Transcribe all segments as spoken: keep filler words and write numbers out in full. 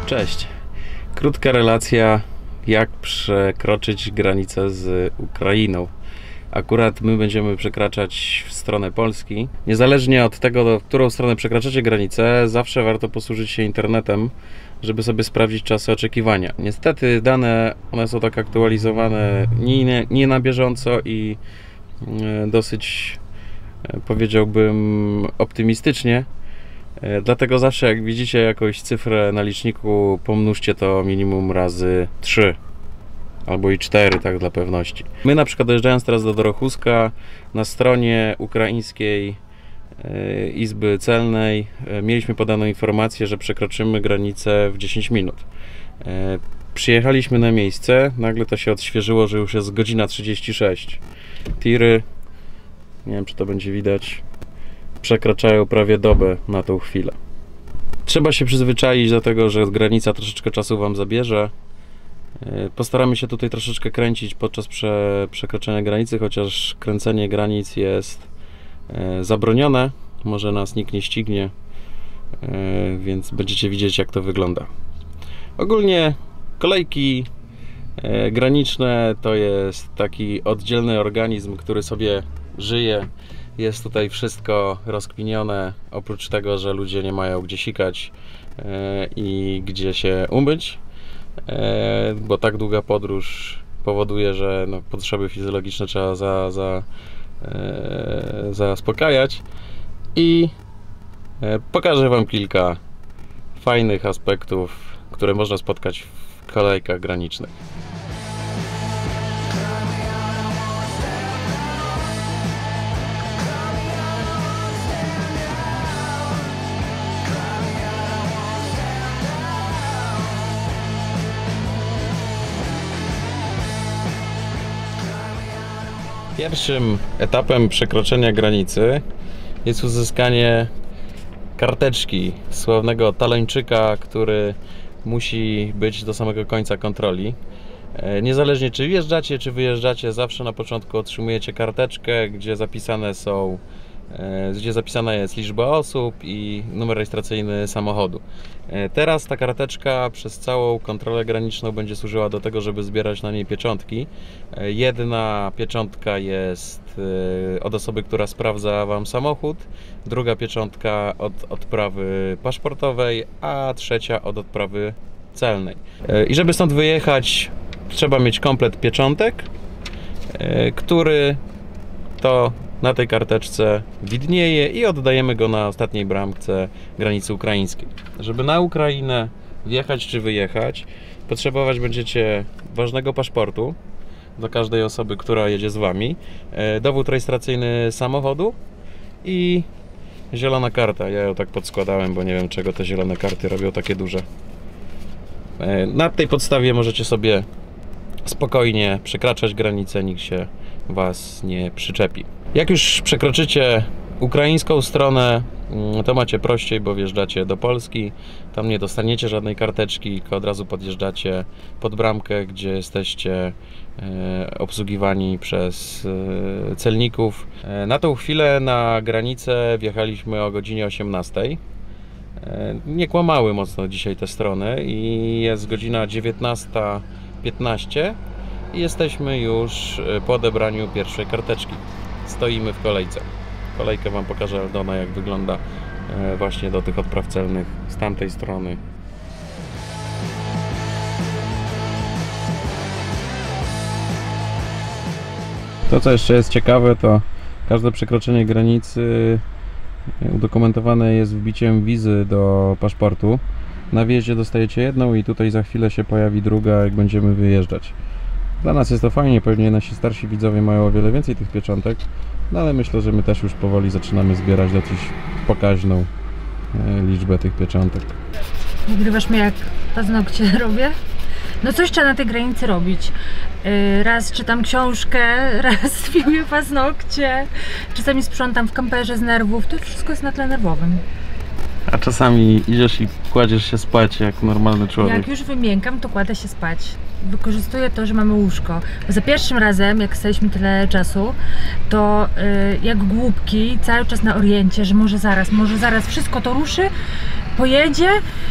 Cześć. Krótka relacja, jak przekroczyć granicę z Ukrainą. Akurat my będziemy przekraczać w stronę Polski. Niezależnie od tego, w którą stronę przekraczacie granicę, zawsze warto posłużyć się internetem, żeby sobie sprawdzić czasy oczekiwania. Niestety dane, one są tak aktualizowane nie, nie na bieżąco i dosyć, powiedziałbym, optymistycznie. Dlatego zawsze jak widzicie jakąś cyfrę na liczniku, pomnóżcie to minimum razy trzy albo i cztery, tak dla pewności. My na przykład dojeżdżając teraz do Dorochuska, na stronie ukraińskiej Izby Celnej mieliśmy podaną informację, że przekroczymy granicę w dziesięć minut. Przyjechaliśmy na miejsce, nagle to się odświeżyło, że już jest godzina trzydzieści sześć. Tiry, nie wiem czy to będzie widać, przekraczają prawie dobę na tą chwilę. Trzeba się przyzwyczaić do tego, że granica troszeczkę czasu Wam zabierze. Postaramy się tutaj troszeczkę kręcić podczas prze, przekroczenia granicy, chociaż kręcenie granic jest zabronione. Może nas nikt nie ścignie, więc będziecie widzieć, jak to wygląda. Ogólnie kolejki graniczne to jest taki oddzielny organizm, który sobie żyje. Jest tutaj wszystko rozkminione, oprócz tego, że ludzie nie mają gdzie sikać i gdzie się umyć, bo tak długa podróż powoduje, że no, potrzeby fizjologiczne trzeba za, za, zaspokajać. I pokażę Wam kilka fajnych aspektów, które można spotkać w kolejkach granicznych. Pierwszym etapem przekroczenia granicy jest uzyskanie karteczki sławnego talończyka, który musi być do samego końca kontroli. Niezależnie czy wjeżdżacie, czy wyjeżdżacie, zawsze na początku otrzymujecie karteczkę, gdzie zapisane są, gdzie zapisana jest liczba osób i numer rejestracyjny samochodu. Teraz ta karteczka przez całą kontrolę graniczną będzie służyła do tego, żeby zbierać na niej pieczątki. Jedna pieczątka jest od osoby, która sprawdza Wam samochód, druga pieczątka od odprawy paszportowej, a trzecia od odprawy celnej. I żeby stąd wyjechać, trzeba mieć komplet pieczątek, który to na tej karteczce widnieje i oddajemy go na ostatniej bramce granicy ukraińskiej. Żeby na Ukrainę wjechać czy wyjechać, potrzebować będziecie ważnego paszportu do każdej osoby, która jedzie z Wami, dowód rejestracyjny samochodu i zielona karta. Ja ją tak podskładałem, bo nie wiem, czego te zielone karty robią takie duże. Na tej podstawie możecie sobie spokojnie przekraczać granicę, nikt się Was nie przyczepi. Jak już przekroczycie ukraińską stronę, to macie prościej, bo wjeżdżacie do Polski. Tam nie dostaniecie żadnej karteczki, tylko od razu podjeżdżacie pod bramkę, gdzie jesteście obsługiwani przez celników. Na tą chwilę na granicę wjechaliśmy o godzinie osiemnastej. Nie kłamały mocno dzisiaj te strony i jest godzina dziewiętnasta piętnaście i jesteśmy już po odebraniu pierwszej karteczki. Stoimy w kolejce. Kolejkę Wam pokażę Aldona, jak wygląda właśnie do tych odpraw celnych z tamtej strony. To, co jeszcze jest ciekawe, to każde przekroczenie granicy udokumentowane jest wbiciem wizy do paszportu. Na wjeździe dostajecie jedną i tutaj za chwilę się pojawi druga, jak będziemy wyjeżdżać. Dla nas jest to fajnie, pewnie nasi starsi widzowie mają o wiele więcej tych pieczątek, no ale myślę, że my też już powoli zaczynamy zbierać dosyć pokaźną liczbę tych pieczątek. Nagrywasz mnie, jak paznokcie robię? No coś trzeba na tej granicy robić. Raz czytam książkę, raz filmuję paznokcie, czasami sprzątam w kamperze z nerwów. To wszystko jest na tle nerwowym. A czasami idziesz i kładziesz się spać jak normalny człowiek. Jak już wymiękam, to kładę się spać. Wykorzystuję to, że mamy łóżko. Bo za pierwszym razem, jak staliśmy tyle czasu, to yy, jak głupki, cały czas na oriencie, że może zaraz, może zaraz wszystko to ruszy, pojedzie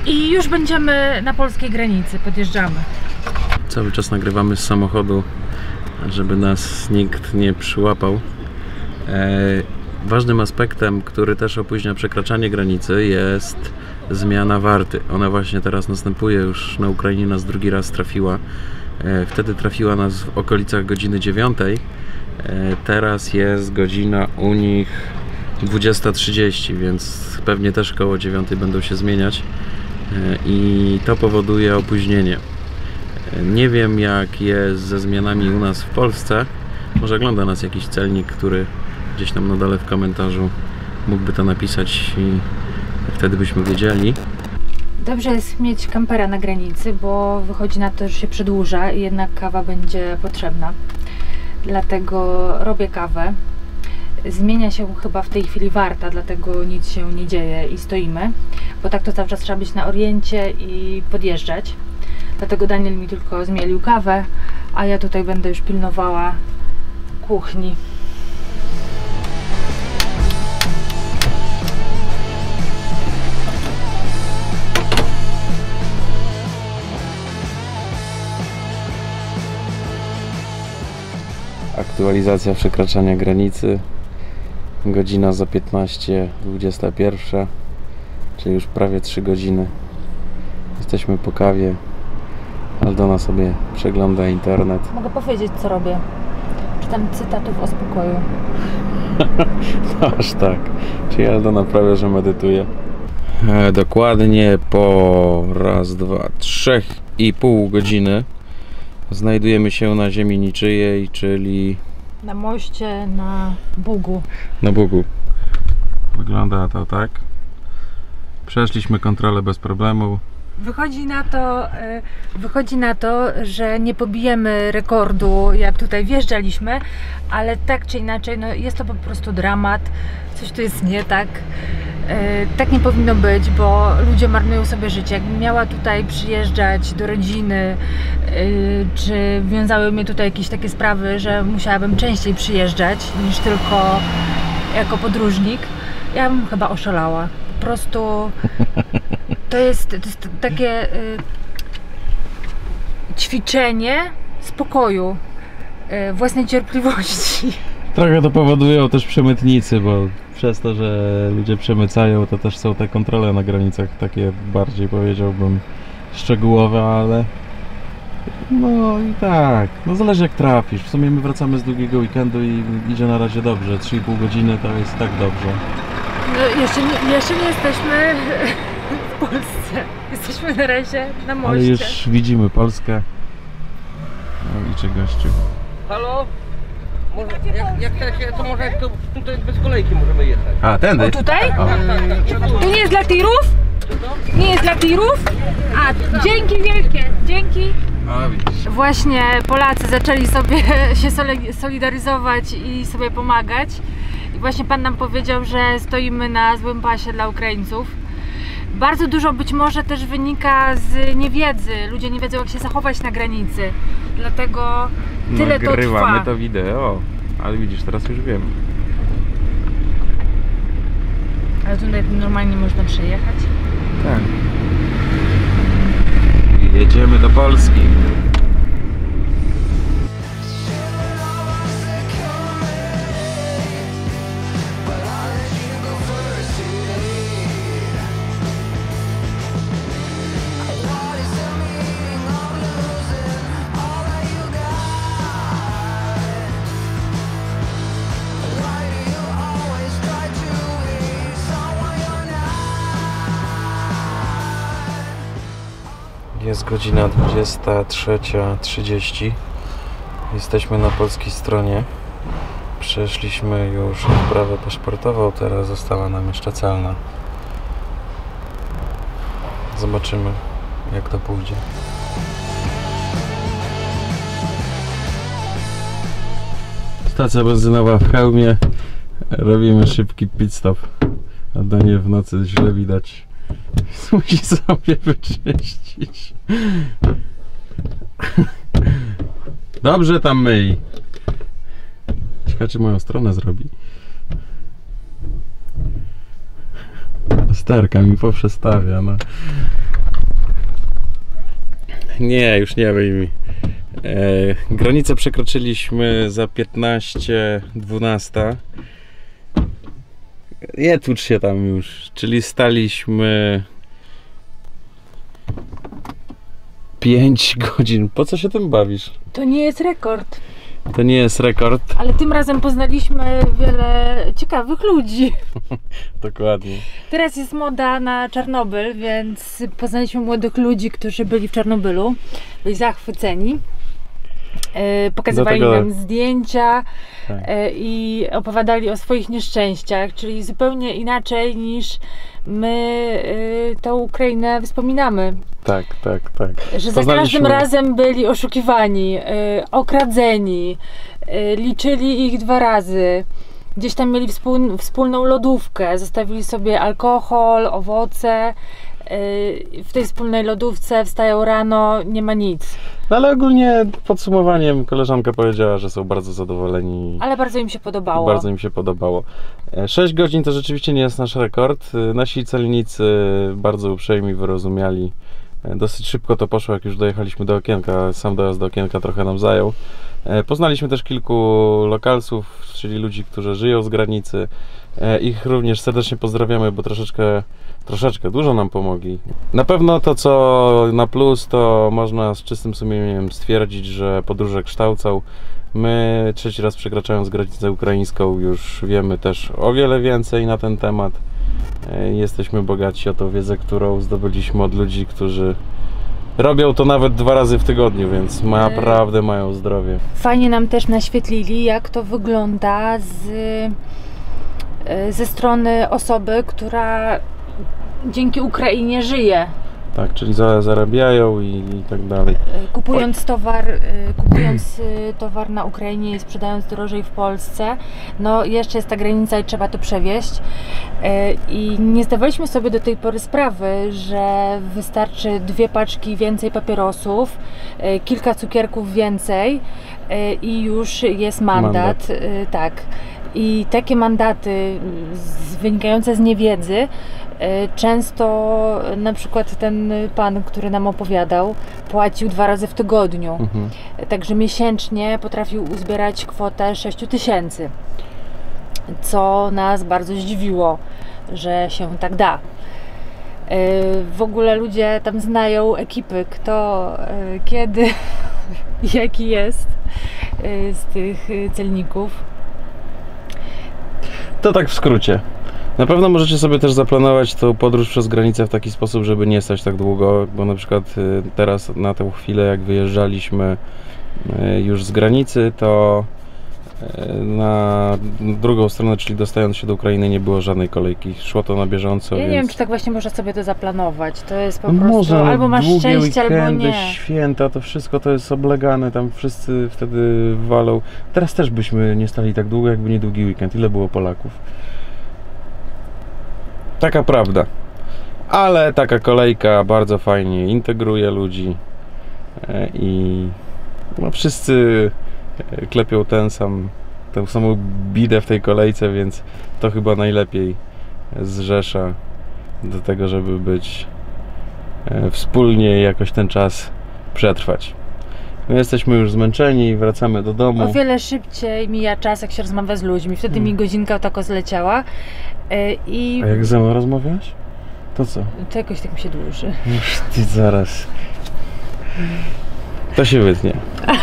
i już będziemy na polskiej granicy, podjeżdżamy. Cały czas nagrywamy z samochodu, żeby nas nikt nie przyłapał. E, ważnym aspektem, który też opóźnia przekraczanie granicy, jest zmiana warty. Ona właśnie teraz następuje, już na Ukrainie nas drugi raz trafiła. E, wtedy trafiła nas w okolicach godziny dziewiątej. E, teraz jest godzina u nich dwudziesta trzydzieści, więc pewnie też koło dziewiątej będą się zmieniać. E, I to powoduje opóźnienie. Nie wiem, jak jest ze zmianami u nas w Polsce. Może ogląda nas jakiś celnik, który gdzieś tam na dole w komentarzu mógłby to napisać i wtedy byśmy wiedzieli. Dobrze jest mieć kampera na granicy, bo wychodzi na to, że się przedłuża i jednak kawa będzie potrzebna. Dlatego robię kawę. Zmienia się chyba w tej chwili warta, dlatego nic się nie dzieje i stoimy, bo tak to cały czas trzeba być na oriencie i podjeżdżać. Dlatego Daniel mi tylko zmielił kawę, a ja tutaj będę już pilnowała kuchni. Aktualizacja przekraczania granicy. Godzina za piętnaście, dwudziesta pierwsza, czyli już prawie trzy godziny. Jesteśmy po kawie. Aldona sobie przegląda internet. Mogę powiedzieć, co robię. Czytam cytatów o spokoju. No, aż tak. Czyli Aldona prawie, że medytuje. E, dokładnie po raz, dwa, trzech i pół godziny znajdujemy się na ziemi niczyjej, czyli Na moście, na Bugu. na Bugu. Wygląda to tak. Przeszliśmy kontrolę bez problemu. Wychodzi na to, y, wychodzi na to, że nie pobijemy rekordu, jak tutaj wjeżdżaliśmy, ale tak czy inaczej, no jest to po prostu dramat. Coś tu jest nie tak. Y, tak nie powinno być, bo ludzie marnują sobie życie. Jakbym miała tutaj przyjeżdżać do rodziny, y, czy wiązały mnie tutaj jakieś takie sprawy, że musiałabym częściej przyjeżdżać niż tylko jako podróżnik, ja bym chyba oszalała. Po prostu to jest, to jest takie y, ćwiczenie spokoju, y, własnej cierpliwości. Trochę to powodują też przemytnicy, bo przez to, że ludzie przemycają, to też są te kontrole na granicach takie bardziej, powiedziałbym, szczegółowe, ale no i tak, no zależy jak trafisz. W sumie my wracamy z długiego weekendu i idzie na razie dobrze, trzy i pół godziny to jest tak dobrze. No, jeszcze, nie, jeszcze nie jesteśmy w Polsce, jesteśmy na razie na moście. Ale już widzimy Polskę. No liczę gościu. Halo? Może, jak, jak teraz się, to może to tutaj bez kolejki możemy jechać. A, tędy? O tutaj? O. Tak, tak, tak. Tu nie jest dla tirów? Nie jest dla tirów? A, dzięki wielkie, dzięki. A, widzisz. Właśnie Polacy zaczęli sobie się solidaryzować i sobie pomagać. I właśnie Pan nam powiedział, że stoimy na złym pasie dla Ukraińców. Bardzo dużo być może też wynika z niewiedzy. Ludzie nie wiedzą, jak się zachować na granicy. Dlatego tyle to trwa. Nagrywamy to wideo, ale widzisz, teraz już wiem. Ale tutaj normalnie można przejechać. Tak. Jedziemy do Polski. Jest godzina dwudziesta trzecia trzydzieści. Jesteśmy na polskiej stronie. Przeszliśmy już odprawę paszportową, teraz została nam jeszcze celna. Zobaczymy, jak to pójdzie. Stacja benzynowa w Chełmie. Robimy szybki pit stop. A Danie w nocy źle widać. Musi sobie wyczyścić. Dobrze tam myj. Ciekawe, czy moją stronę zrobi. Sterka mi poprzestawia, no. Nie, już nie wyjmij. E, granicę przekroczyliśmy za piętnaście dwanaście. Nie tłucz się tam już. Czyli staliśmy pięć godzin. Po co się tym bawisz? To nie jest rekord. To nie jest rekord. Ale tym razem poznaliśmy wiele ciekawych ludzi. Dokładnie. Teraz jest moda na Czarnobyl, więc poznaliśmy młodych ludzi, którzy byli w Czarnobylu. Byli zachwyceni. E, pokazywali Dlatego... nam zdjęcia tak. e, i opowiadali o swoich nieszczęściach, czyli zupełnie inaczej niż my e, tą Ukrainę wspominamy. Tak, tak, tak. Że za Poznaliśmy... każdym razem byli oszukiwani, e, okradzeni, e, liczyli ich dwa razy. Gdzieś tam mieli wspól, wspólną lodówkę, zostawili sobie alkohol, owoce. W tej wspólnej lodówce wstają rano, nie ma nic. No ale ogólnie podsumowaniem koleżanka powiedziała, że są bardzo zadowoleni. Ale bardzo im się podobało. Bardzo im się podobało. sześć godzin to rzeczywiście nie jest nasz rekord. Nasi celnicy bardzo uprzejmi, wyrozumiali. Dosyć szybko to poszło, jak już dojechaliśmy do okienka. Sam dojazd do okienka trochę nam zajął. Poznaliśmy też kilku lokalsów, czyli ludzi, którzy żyją z granicy. Ich również serdecznie pozdrawiamy, bo troszeczkę, troszeczkę, dużo nam pomogli. Na pewno to, co na plus, to można z czystym sumieniem stwierdzić, że podróże kształcą. My trzeci raz przekraczając granicę ukraińską już wiemy też o wiele więcej na ten temat. Jesteśmy bogaci o tą wiedzę, którą zdobyliśmy od ludzi, którzy robią to nawet dwa razy w tygodniu, więc naprawdę mają zdrowie. Fajnie nam też naświetlili, jak to wygląda z, ze strony osoby, która dzięki Ukrainie żyje. Tak, czyli zarabiają i, i tak dalej. Kupując towar, kupując towar na Ukrainie i sprzedając drożej w Polsce, no jeszcze jest ta granica i trzeba to przewieźć. I nie zdawaliśmy sobie do tej pory sprawy, że wystarczy dwie paczki więcej papierosów, kilka cukierków więcej i już jest mandat. mandat. Tak. I takie mandaty wynikające z niewiedzy, często na przykład ten pan, który nam opowiadał, płacił dwa razy w tygodniu. Mhm. Także miesięcznie potrafił uzbierać kwotę sześć tysięcy. Co nas bardzo zdziwiło, że się tak da. W ogóle ludzie tam znają ekipy, kto, kiedy, jaki jest z tych celników. To tak w skrócie. Na pewno możecie sobie też zaplanować tą podróż przez granicę w taki sposób, żeby nie stać tak długo, bo na przykład teraz na tę chwilę, jak wyjeżdżaliśmy już z granicy, to na drugą stronę, czyli dostając się do Ukrainy, nie było żadnej kolejki. Szło to na bieżąco. Ja więc... nie wiem, czy tak właśnie można sobie to zaplanować. To jest po no prostu może, albo masz szczęście, weekendy, albo nie. Święta, to wszystko to jest oblegane, tam wszyscy wtedy walą. Teraz też byśmy nie stali tak długo, jakby nie długi weekend. Ile było Polaków? Taka prawda. Ale taka kolejka bardzo fajnie integruje ludzi i no wszyscy klepią ten sam, tę samą bidę w tej kolejce, więc to chyba najlepiej zrzesza do tego, żeby być wspólnie jakoś ten czas przetrwać. My jesteśmy już zmęczeni, wracamy do domu. O wiele szybciej mija czas, jak się rozmawia z ludźmi. Wtedy hmm. mi godzinka tako zleciała. I... A jak ze mną rozmawiasz? To co? To jakoś tak mi się dłuży. Już ty zaraz. To się wytnie.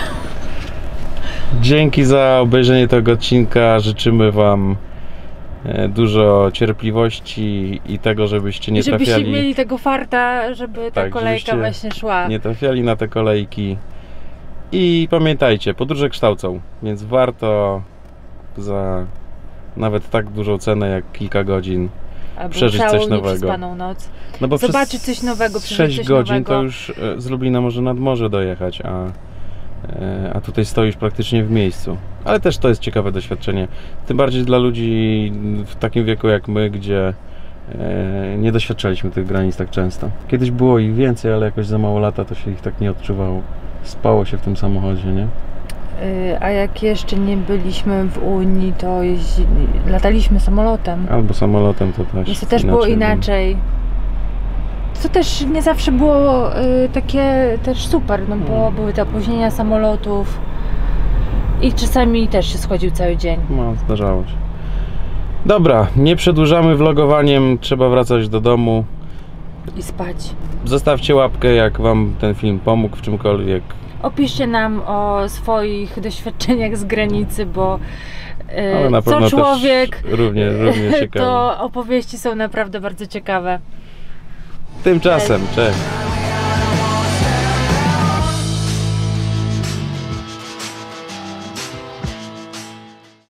Dzięki za obejrzenie tego odcinka. Życzymy Wam dużo cierpliwości i tego, żebyście nie I żebyście trafiali... mieli tego farta, żeby ta tak, kolejka właśnie szła. Nie trafiali na te kolejki. I pamiętajcie, podróże kształcą, więc warto za nawet tak dużą cenę jak kilka godzin albo przeżyć całą coś nowego. nieprzespaną noc. No bo zobaczyć coś nowego, sześć coś godzin nowego. To już z Lublina może nad morze dojechać, a, a tutaj stoisz praktycznie w miejscu. Ale też to jest ciekawe doświadczenie. Tym bardziej dla ludzi w takim wieku jak my, gdzie nie doświadczaliśmy tych granic tak często. Kiedyś było ich więcej, ale jakoś za mało lata to się ich tak nie odczuwało. Spało się w tym samochodzie, nie? A jak jeszcze nie byliśmy w Unii, to jeździ... lataliśmy samolotem. Albo samolotem to też. Więc to też było inaczej. to też nie zawsze było y, takie też super, no bo Hmm. były te opóźnienia samolotów i czasami też się schodził cały dzień. No, zdarzało się. Dobra, nie przedłużamy vlogowaniem, trzeba wracać do domu. I spać. Zostawcie łapkę, jak wam ten film pomógł w czymkolwiek. Opiszcie nam o swoich doświadczeniach z granicy, bo y, Ale na pewno co też człowiek, równie, równie ciekawe. to opowieści są naprawdę bardzo ciekawe. Tymczasem, cześć.